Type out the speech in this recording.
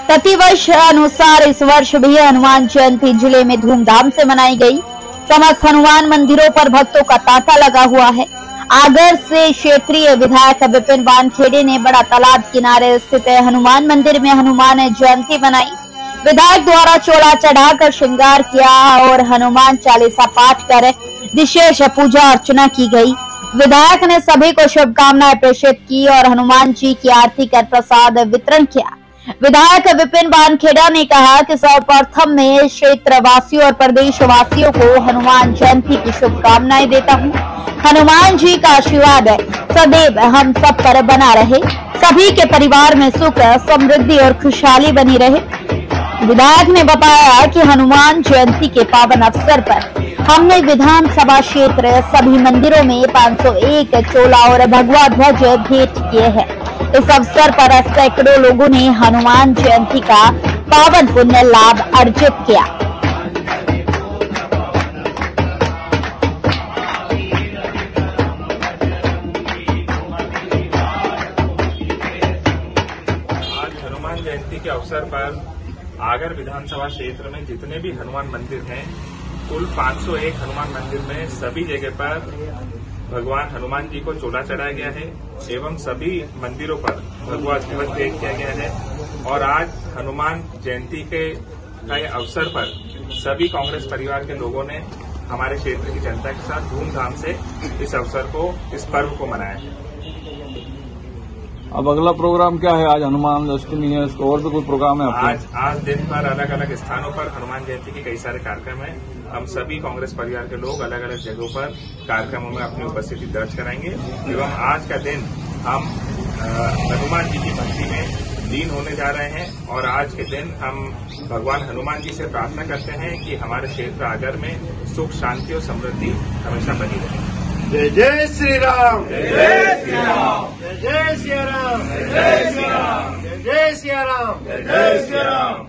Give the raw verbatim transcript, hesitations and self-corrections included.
प्रतिवर्ष अनुसार इस वर्ष भी हनुमान जयंती जिले में धूमधाम से मनाई गई। समस्त हनुमान मंदिरों पर भक्तों का तांता लगा हुआ है। आगर से क्षेत्रीय विधायक विपिन वानखेड़े ने बड़ा तालाब किनारे स्थित हनुमान मंदिर में हनुमान जयंती मनाई। विधायक द्वारा चोला चढ़ाकर श्रृंगार किया और हनुमान चालीसा पाठ कर विशेष पूजा अर्चना की गई। विधायक ने सभी को शुभकामनाएं प्रेषित की और हनुमान जी की आरती कर प्रसाद वितरण किया। विधायक विपिन वानखेड़ा ने कहा कि सर्वप्रथम मैं क्षेत्र वासियों और प्रदेश वासियों को हनुमान जयंती की शुभकामनाएं देता हूं। हनुमान जी का आशीर्वाद सदैव हम सब पर बना रहे, सभी के परिवार में सुख समृद्धि और खुशहाली बनी रहे। विधायक ने बताया कि हनुमान जयंती के पावन अवसर पर हमने विधानसभा क्षेत्र सभी मंदिरों में पाँच सौ एक चोला और भगवा ध्वज भेंट किए हैं। इस अवसर पर सैकड़ों लोगों ने हनुमान जयंती का पावन पुण्य लाभ अर्जित किया। आज हनुमान जयंती के अवसर पर आगर विधानसभा क्षेत्र में जितने भी हनुमान मंदिर हैं, कुल पाँच सौ एक हनुमान मंदिर में सभी जगह पर भगवान हनुमान जी को चोला चढ़ाया गया है एवं सभी मंदिरों पर भगवा ध्वज भेंट किया गया है। और आज हनुमान जयंती के अवसर पर सभी कांग्रेस परिवार के लोगों ने हमारे क्षेत्र की जनता के साथ धूमधाम से इस अवसर को, इस पर्व को मनाया है। अब अगला प्रोग्राम क्या है? आज हनुमान अष्टमी है, और भी कोई प्रोग्राम है आपका? आज आज दिन भर अलग अलग स्थानों पर हनुमान जयंती के कई सारे कार्यक्रम हैं। हम सभी कांग्रेस परिवार के लोग अलग अलग जगहों पर कार्यक्रमों में अपनी उपस्थिति दर्ज कराएंगे एवं आज का दिन हम हनुमान जी की भक्ति में लीन होने जा रहे हैं। और आज के दिन हम भगवान हनुमान जी से प्रार्थना करते हैं कि हमारे क्षेत्र आगर में सुख, शांति और समृद्धि हमेशा बनी रहे। जय जय श्री राम, जय जय श्री राम, जय जय श्री राम, जय जय श्री राम, जय जय श्री राम, जय जय श्री राम।